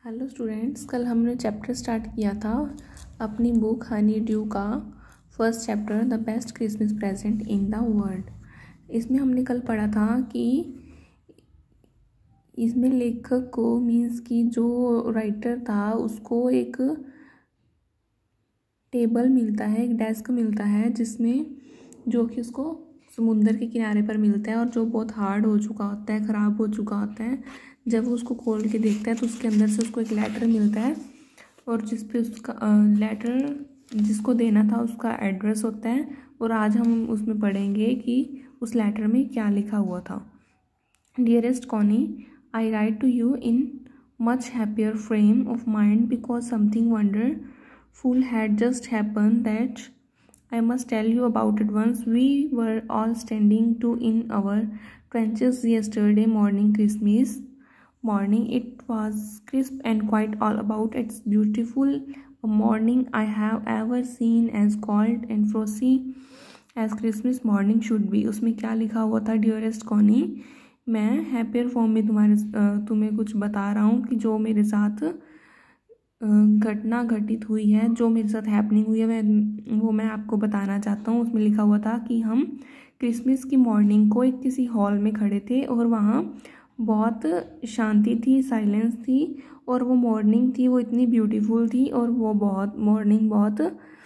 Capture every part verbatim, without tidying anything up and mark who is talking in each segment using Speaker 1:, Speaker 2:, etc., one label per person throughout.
Speaker 1: Hello students, कल हमने chapter start किया था अपनी बुक हनी ड्यू का first chapter the best Christmas present in the world. इसमें हमने कल पढ़ा था कि इसमें लेखक को मीन्स कि जो राइटर था उसको एक टेबल मिलता है, एक डेस्क मिलता है जिसमें जो कि उसको समुंदर के किनारे पर मिलता है और जो बहुत हार्ड हो चुका होता है, ख़राब हो चुका होता है। जब वो उसको खोल के देखता है तो उसके अंदर से उसको एक लेटर मिलता है और जिस पे उसका लेटर जिसको देना था उसका एड्रेस होता है। और आज हम उसमें पढ़ेंगे कि उस लेटर में क्या लिखा हुआ था। Dearest Connie, I write to you in much happier frame of mind because something wonderful had just happen that I must tell you about it once. We were all standing to in our trenches yesterday morning, Christmas morning. It was crisp and quite all about its beautiful morning I have ever seen, as cold and frosty as Christmas morning should be. उसमें क्या लिखा हुआ था? Dearest Connie, मैं happier form में तुम्हारे तुम्हें कुछ बता रहा हूँ कि जो मेरे साथ घटना घटित हुई है, जो मेरे साथ हैपनिंग हुई है मैं वो मैं आपको बताना चाहता हूँ। उसमें लिखा हुआ था कि हम क्रिसमस की मॉर्निंग को एक किसी हॉल में खड़े थे और वहाँ बहुत शांति थी, साइलेंस थी और वो मॉर्निंग थी वो इतनी ब्यूटीफुल थी और वो बहुत मॉर्निंग बहुत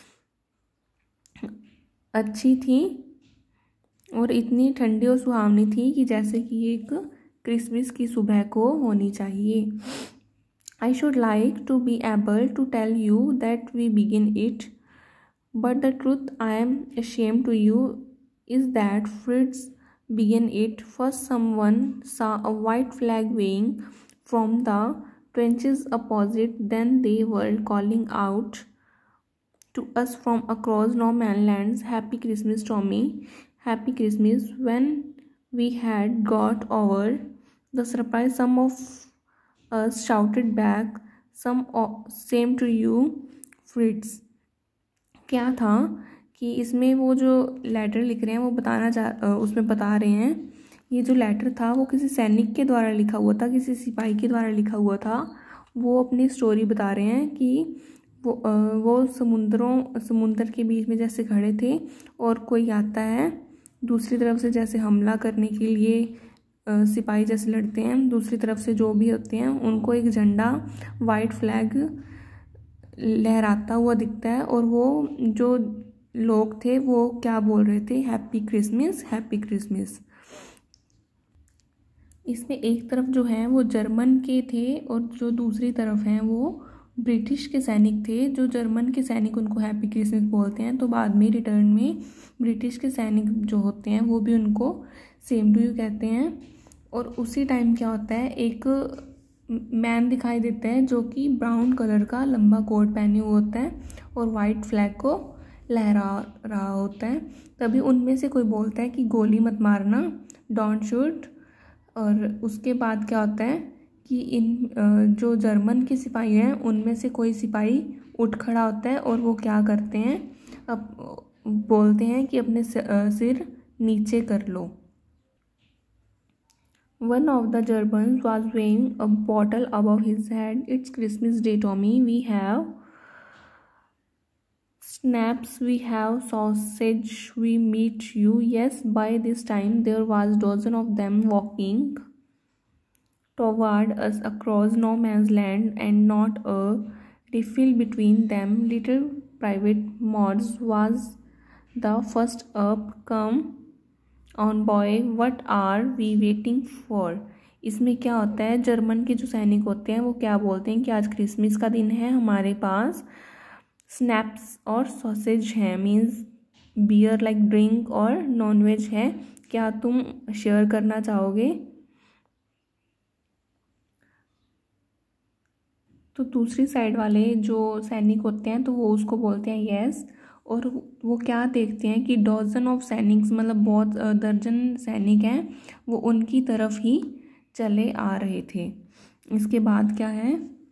Speaker 1: अच्छी थी और इतनी ठंडी और सुहावनी थी कि जैसे कि एक क्रिसमस की सुबह को होनी चाहिए। I should like to be able to tell you that we begin it, but the truth I am ashamed to you is that Fritz began it. First, someone saw a white flag waving from the trenches opposite. Then they were calling out to us from across no man's lands, "Happy Christmas, Tommy! Happy Christmas!" When we had got over the surprise, some of us shouted back, some same to you, Fritz. क्या था कि इसमें वो जो letter लिख रहे हैं वो बताना चाह उसमें बता रहे हैं ये जो लेटर था वो किसी सैनिक के द्वारा लिखा हुआ था, किसी सिपाही के द्वारा लिखा हुआ था। वो अपनी स्टोरी बता रहे हैं कि वो वो समुद्रों समुंदर के बीच में जैसे खड़े थे और कोई आता है दूसरी तरफ से जैसे हमला करने के लिए सिपाही जैसे लड़ते हैं, दूसरी तरफ से जो भी होते हैं उनको एक झंडा वाइट फ्लैग लहराता हुआ दिखता है और वो जो लोग थे वो क्या बोल रहे थे? Happy Christmas, happy Christmas. इसमें एक तरफ जो है वो जर्मन के थे और जो दूसरी तरफ हैं वो ब्रिटिश के सैनिक थे। जो जर्मन के सैनिक उनको हैप्पी क्रिसमस बोलते हैं, तो बाद में रिटर्न में ब्रिटिश के सैनिक जो होते हैं वो भी उनको सेम टू यू कहते हैं। और उसी टाइम क्या होता है, एक मैन दिखाई देता है जो कि ब्राउन कलर का लंबा कोट पहने हुआ होता है और वाइट फ्लैग को लहरा रहा होता है। तभी उनमें से कोई बोलता है कि गोली मत मारना, डोंट शूट। और उसके बाद क्या होता है कि इन जो जर्मन के सिपाही हैं उनमें से कोई सिपाही उठ खड़ा होता है और वो क्या करते हैं, अब बोलते हैं कि अपने सिर नीचे कर लो। One of the Germans was weighing a bottle above his head. "It's Christmas Day, Tommy. We have snaps, we have sausage, we meet you." Yes, by this time there was dozen of them walking toward us across no man's land, and not a riffle between them. Little Private Mods was the first up. "Come on boy, what are we waiting for?" इसमें क्या होता है, German के जो सैनिक होते हैं वो क्या बोलते हैं कि आज क्रिसमस का दिन है, हमारे पास स्नैप्स और सॉसेज हैं, मीन्स बियर लाइक ड्रिंक और नॉन वेज है, क्या तुम शेयर करना चाहोगे? तो दूसरी साइड वाले जो सैनिक होते हैं तो वो उसको बोलते हैं यस। और वो क्या देखते हैं कि डॉजन ऑफ सैनिक्स, मतलब बहुत दर्जन सैनिक हैं, वो उनकी तरफ ही चले आ रहे थे। इसके बाद क्या है,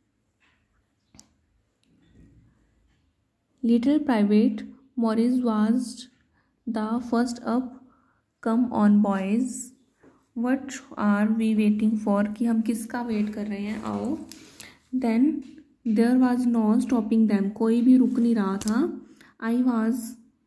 Speaker 1: little private Morris was the first up, "come on boys, what are we waiting for?" कि हम किसका वेट कर रहे हैं, आओ then there was no stopping them, कोई भी रुक नहीं रहा था। I was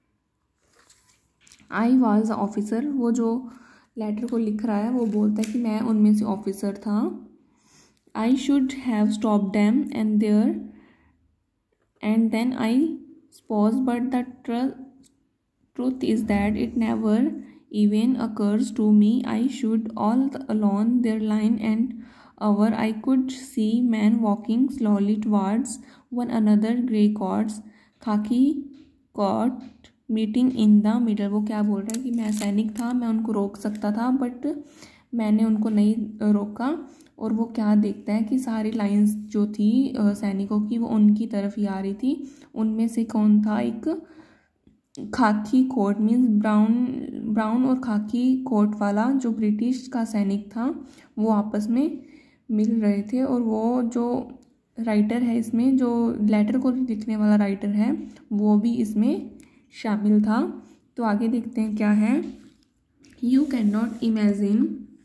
Speaker 1: I was officer, वो जो लेटर को लिख रहा है वो बोलता है कि मैं उनमें से ऑफिसर था। I should have stop them and there and then I suppose but the truth is that it never even occurs to me. I should all along their line and hour. I could see men walking slowly towards one another, grey coats, khaki coat meeting in the middle. वो क्या बोल रहा है कि मैं सैनिक था, मैं उनको रोक सकता था बट मैंने उनको नहीं रोका। और वो क्या देखता है कि सारी लाइंस जो थी सैनिकों की वो उनकी तरफ ही आ रही थी। उनमें से कौन था, एक खाकी कोट मीन्स ब्राउन ब्राउन और खाकी कोट वाला जो ब्रिटिश का सैनिक था वो आपस में मिल रहे थे। और वो जो राइटर है इसमें, जो लेटर को लिखने वाला राइटर है, वो भी इसमें शामिल था। तो आगे देखते हैं क्या है। You can not imagine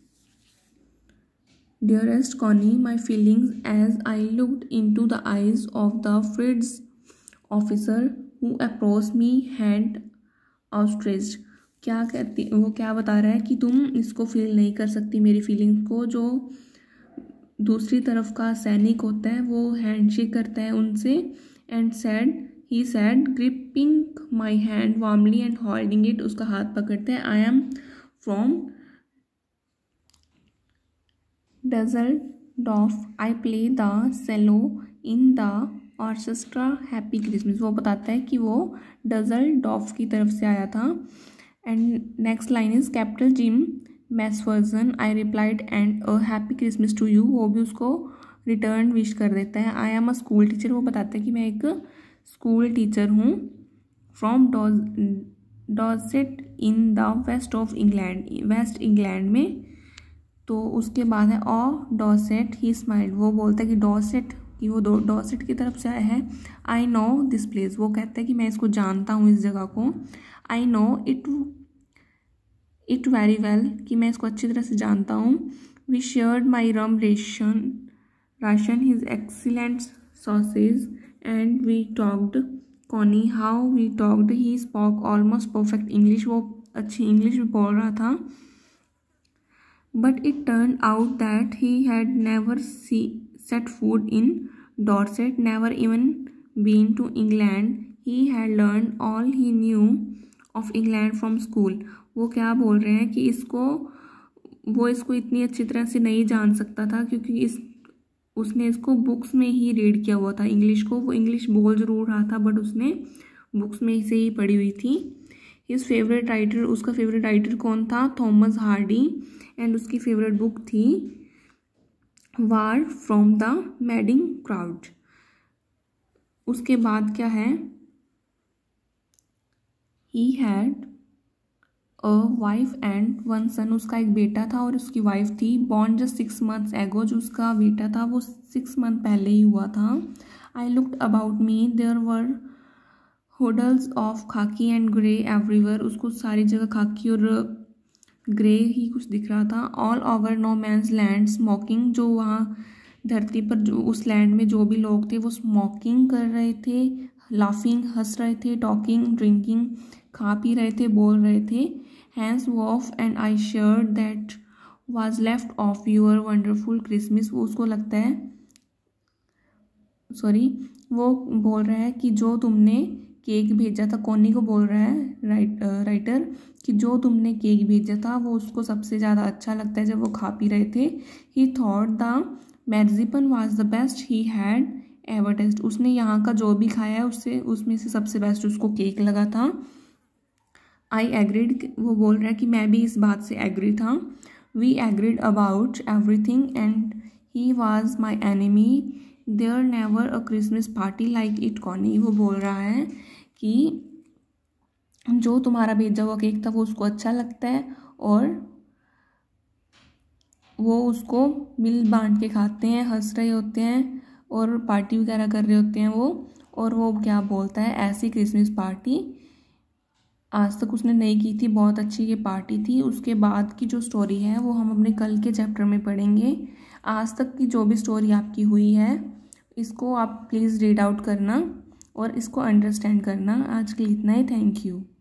Speaker 1: dearest Connie my feelings as I looked into the eyes of the Fritz officer who approached me hand outstretched। क्या कहती वो क्या बता रहा है कि तुम इसको फील नहीं कर सकती मेरी फीलिंग्स को। जो दूसरी तरफ का सैनिक होता है वो हैंडशेक करता है उनसे। And said he said gripping my hand warmly and holding it, उसका हाथ पकड़ते हैं। I am from Dusseldorf, I play the cello in the orchestra, happy Christmas. वो बताता है कि वो डज़ल्डॉर्फ की तरफ से आया था। And next line is capital Jim Macpherson, I replied and a happy Christmas to you. वो भी उसको रिटर्न विश कर देता है। I am a school teacher, वो बताता है कि मैं एक स्कूल टीचर हूँ। From Dorset in the west of England, west England में। तो उसके बाद है ऑ डॉसेट ही स्माइल्ड, वो बोलता है कि डॉसेट कि वो दो डॉसेट की तरफ से आया है। आई नो दिस प्लेस, वो कहता है कि मैं इसको जानता हूँ इस जगह को। I know it it very well, कि मैं इसको अच्छी तरह से जानता हूँ। We shared my rum ration ration his excellent sausage and we talked Connie how we talked. He spoke almost perfect English, वो अच्छी इंग्लिश भी बोल रहा था। But it turn out that he had never see set foot in Dorset, never even been to England. He had learned all he knew of England from school. वो क्या बोल रहे हैं कि इसको वो इसको इतनी अच्छी तरह से नहीं जान सकता था क्योंकि इस उसने इसको बुक्स में ही रीड किया हुआ था इंग्लिश को। वो इंग्लिश बोल जरूर रहा था बट उसने बुक्स में से ही पढ़ी हुई थी। हिज फेवरेट राइटर, उसका फेवरेट राइटर कौन था, थॉमस हार्डी। एंड उसकी फेवरेट बुक थी far from the madding crowd. उसके बाद क्या है, he had a wife and one son, उसका एक बेटा था और उसकी वाइफ थी। बॉर्न जस्ट सिक्स मंथ्स एगो, जो उसका बेटा था वो सिक्स मंथ पहले ही हुआ था। I looked about me, there were huddles of khaki and grey everywhere, उसको सारी जगह खाकी और ग्रे ही कुछ दिख रहा था। All over no man's land smoking, जो वहाँ धरती पर जो उस लैंड में जो भी लोग थे वो स्मोकिंग कर रहे थे, लाफिंग हंस रहे थे, टॉकिंग ड्रिंकिंग खा पी रहे थे, बोल रहे थे। Hans Wolf and I shared that was left of your wonderful Christmas, वो उसको लगता है सॉरी वो बोल रहा है कि जो तुमने केक भेजा था, कॉनी को बोल रहा है राइट राइटर कि जो तुमने केक भेजा था वो उसको सबसे ज़्यादा अच्छा लगता है जब वो खा पी रहे थे। He thought the marzipan was the best he had ever taste, उसने यहाँ का जो भी खाया है उससे उसमें से सबसे बेस्ट उसको केक लगा था। आई एग्रीड, वो बोल रहा है कि मैं भी इस बात से एग्री था। We agreed about everything and he was my enemy, there never a Christmas party like it Connie. वो बोल रहा है कि जो तुम्हारा भेजा हुआ केक था वो उसको अच्छा लगता है और वो उसको मिल बांट के खाते हैं, हंस रहे होते हैं और पार्टी वगैरह कर रहे होते हैं वो। और वो क्या बोलता है, ऐसी क्रिसमस पार्टी आज तक उसने नहीं की थी, बहुत अच्छी ये पार्टी थी। उसके बाद की जो स्टोरी है वो हम अपने कल के चैप्टर में पढ़ेंगे। आज तक की जो भी स्टोरी आपकी हुई है इसको आप प्लीज़ रीड आउट करना और इसको अंडरस्टैंड करना। आज के लिए इतना ही। Thank you.